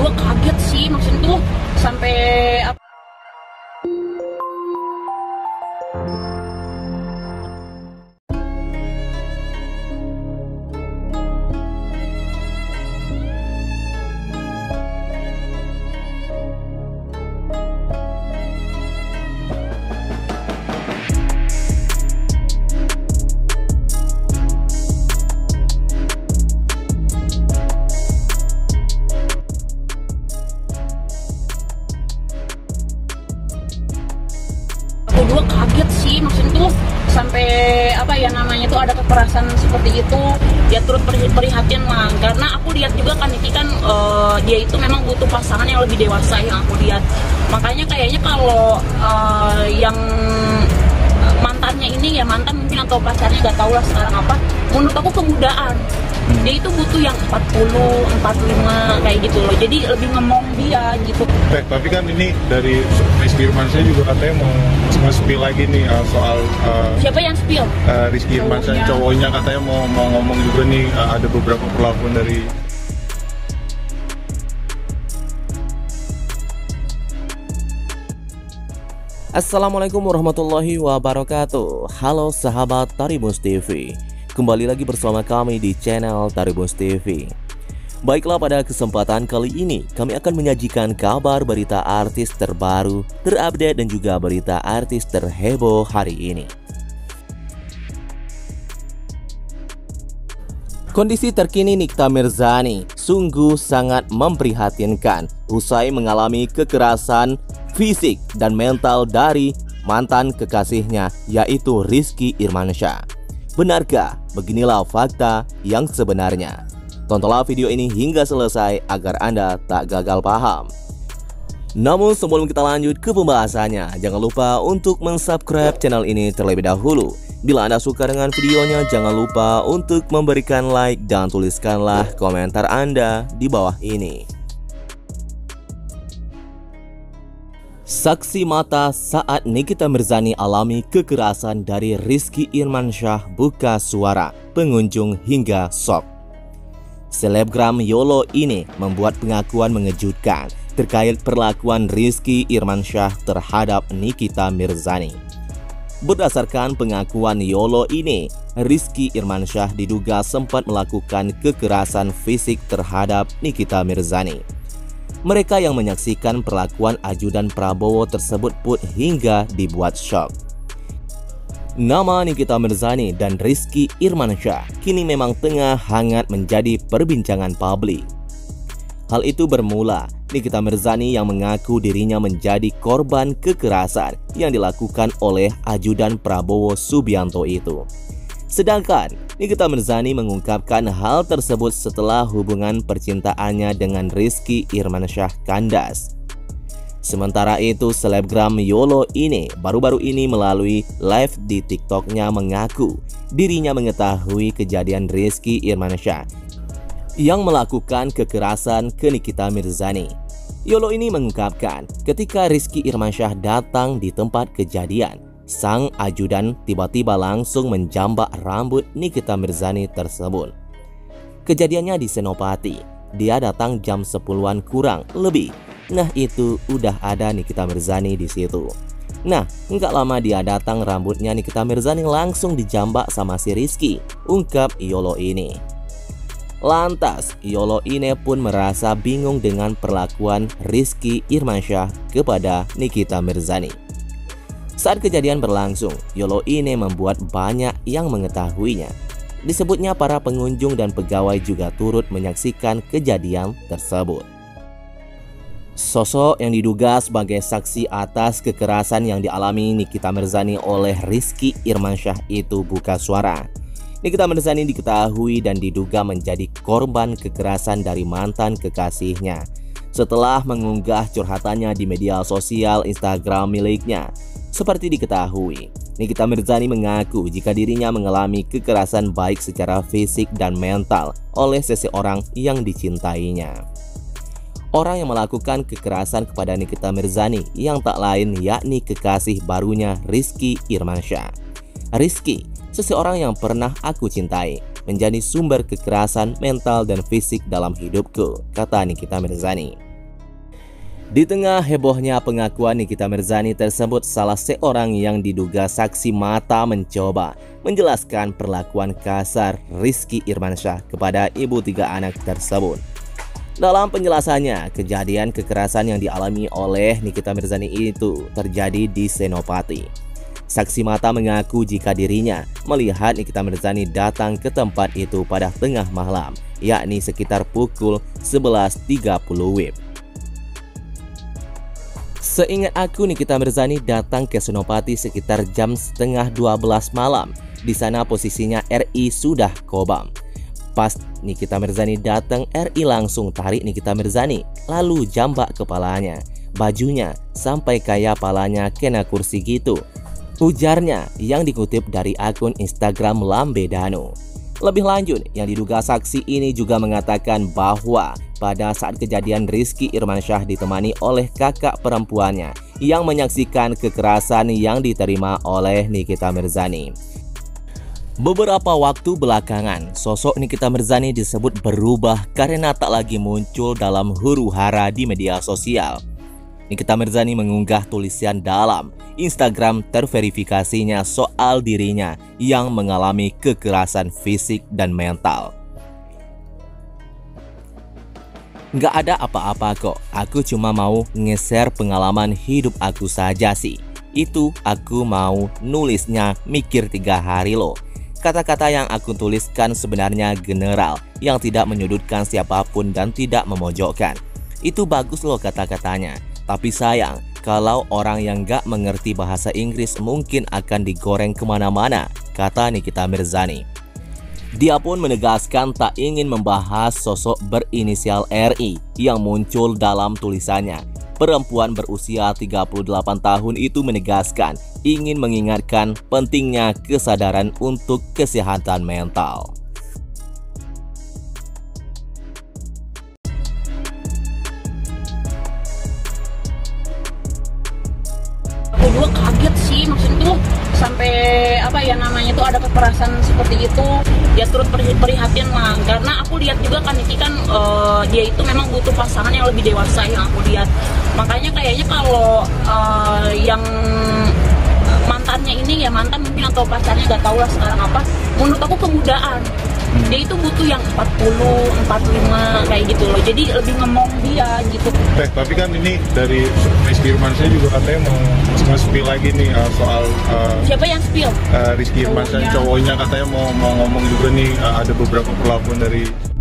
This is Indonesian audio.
berdua kaget sih, maksudnya tuh sampai berdua kaget sih, maksudnya tuh sampai tuh ada kekerasan seperti itu, ya turut prihatin lah, karena aku lihat juga kan Niki kan dia itu memang butuh pasangan yang lebih dewasa yang aku lihat. Makanya kayaknya kalau yang mantannya ini ya mantan mungkin atau pacarnya nggak tahu lah sekarang apa, menurut aku kemudaan. Dia itu butuh yang 40, 45 kayak gitu loh. Jadi lebih ngemong dia gitu. Tapi kan ini dari Rizky Irmansyah juga katanya mau nge-spill lagi nih soal siapa yang spill? Rizky Irmansyah cowoknya katanya mau ngomong juga nih ada beberapa perlakuan dari Assalamualaikum warahmatullahi wabarakatuh. Halo sahabat Taribus TV, kembali lagi bersama kami di channel Taribus TV. Baiklah, pada kesempatan kali ini kami akan menyajikan kabar berita artis terbaru, terupdate dan juga berita artis terheboh hari ini. Kondisi terkini Nikita Mirzani sungguh sangat memprihatinkan usai mengalami kekerasan fisik dan mental dari mantan kekasihnya, yaitu Rizky Irmansyah. Benarkah? Beginilah fakta yang sebenarnya. Tontonlah video ini hingga selesai agar Anda tak gagal paham. Namun sebelum kita lanjut ke pembahasannya, jangan lupa untuk mensubscribe channel ini terlebih dahulu. Bila Anda suka dengan videonya, jangan lupa untuk memberikan like dan tuliskanlah komentar Anda di bawah ini. Saksi mata saat Nikita Mirzani alami kekerasan dari Rizky Irmansyah buka suara, pengunjung hingga shock. Selebgram YOLO ini membuat pengakuan mengejutkan terkait perlakuan Rizky Irmansyah terhadap Nikita Mirzani. Berdasarkan pengakuan YOLO ini, Rizky Irmansyah diduga sempat melakukan kekerasan fisik terhadap Nikita Mirzani. Mereka yang menyaksikan perlakuan ajudan Prabowo tersebut pun hingga dibuat syok. Nama Nikita Mirzani dan Rizky Irmansyah kini memang tengah hangat menjadi perbincangan publik. Hal itu bermula Nikita Mirzani yang mengaku dirinya menjadi korban kekerasan yang dilakukan oleh ajudan Prabowo Subianto itu. Sedangkan Nikita Mirzani mengungkapkan hal tersebut setelah hubungan percintaannya dengan Rizky Irmansyah kandas. Sementara itu, selebgram YOLO ini baru-baru ini melalui live di TikToknya mengaku dirinya mengetahui kejadian Rizky Irmansyah yang melakukan kekerasan ke Nikita Mirzani. YOLO ini mengungkapkan ketika Rizky Irmansyah datang di tempat kejadian, sang ajudan tiba-tiba langsung menjambak rambut Nikita Mirzani tersebut. Kejadiannya di Senopati. Dia datang jam 10-an kurang lebih. Nah, itu udah ada Nikita Mirzani di situ. Nah, nggak lama dia datang, rambutnya Nikita Mirzani langsung dijambak sama si Rizky, ungkap YOLO ini. Lantas, YOLO ini pun merasa bingung dengan perlakuan Rizky Irmansyah kepada Nikita Mirzani. Saat kejadian berlangsung, YOLO ini membuat banyak yang mengetahuinya. Disebutnya para pengunjung dan pegawai juga turut menyaksikan kejadian tersebut. Sosok yang diduga sebagai saksi atas kekerasan yang dialami Nikita Mirzani oleh Rizky Irmansyah itu buka suara. Nikita Mirzani diketahui dan diduga menjadi korban kekerasan dari mantan kekasihnya setelah mengunggah curhatannya di media sosial Instagram miliknya. Seperti diketahui, Nikita Mirzani mengaku jika dirinya mengalami kekerasan baik secara fisik dan mental oleh seseorang yang dicintainya. Orang yang melakukan kekerasan kepada Nikita Mirzani yang tak lain yakni kekasih barunya Rizky Irmansyah. Rizky, seseorang yang pernah aku cintai, menjadi sumber kekerasan mental dan fisik dalam hidupku, kata Nikita Mirzani. Di tengah hebohnya pengakuan Nikita Mirzani tersebut, salah seorang yang diduga saksi mata mencoba menjelaskan perlakuan kasar Rizky Irmansyah kepada ibu 3 anak tersebut. Dalam penjelasannya, kejadian kekerasan yang dialami oleh Nikita Mirzani itu terjadi di Senopati. Saksi mata mengaku jika dirinya melihat Nikita Mirzani datang ke tempat itu pada tengah malam, yakni sekitar pukul 11.30 WIB. Seingat aku, Nikita Mirzani datang ke Senopati sekitar jam setengah 12 malam. Di sana posisinya RI sudah kobam. Pas Nikita Mirzani datang, RI langsung tarik Nikita Mirzani, lalu jambak kepalanya, bajunya, sampai kayak palanya kena kursi gitu. Ujarnya yang dikutip dari akun Instagram Lambe Danu. Lebih lanjut, yang diduga saksi ini juga mengatakan bahwa pada saat kejadian Rizky Irmansyah ditemani oleh kakak perempuannya yang menyaksikan kekerasan yang diterima oleh Nikita Mirzani. Beberapa waktu belakangan, sosok Nikita Mirzani disebut berubah karena tak lagi muncul dalam huru-hara di media sosial. Nikita Mirzani mengunggah tulisan dalam Instagram terverifikasinya soal dirinya yang mengalami kekerasan fisik dan mental. Nggak ada apa-apa kok, aku cuma mau nge-share pengalaman hidup aku saja sih. Itu aku mau nulisnya mikir 3 hari loh. Kata-kata yang aku tuliskan sebenarnya general, yang tidak menyudutkan siapapun dan tidak memojokkan. Itu bagus loh kata-katanya. Tapi sayang, kalau orang yang gak mengerti bahasa Inggris mungkin akan digoreng kemana-mana, kata Nikita Mirzani. Dia pun menegaskan tak ingin membahas sosok berinisial RI yang muncul dalam tulisannya. Perempuan berusia 38 tahun itu menegaskan ingin mengingatkan pentingnya kesadaran untuk kesehatan mental. Aku juga kaget sih, maksudnya tuh sampai ada kekerasan seperti itu, ya turut prihatin lah. Karena aku lihat juga kan Niki kan dia itu memang butuh pasangan yang lebih dewasa yang aku lihat. Makanya kayaknya kalau yang mantannya ini ya mantan mungkin atau pacarnya gak tahu lah sekarang apa, menurut aku kemudaan. Dia itu butuh yang 40, 45 kayak gitu loh. Jadi lebih ngemong dia gitu. Tapi kan ini dari Rizky Irmansyah juga katanya mau spill lagi nih soal siapa yang spill? Rizky Irmansyah cowoknya katanya mau ngomong juga nih ada beberapa perlakuan dari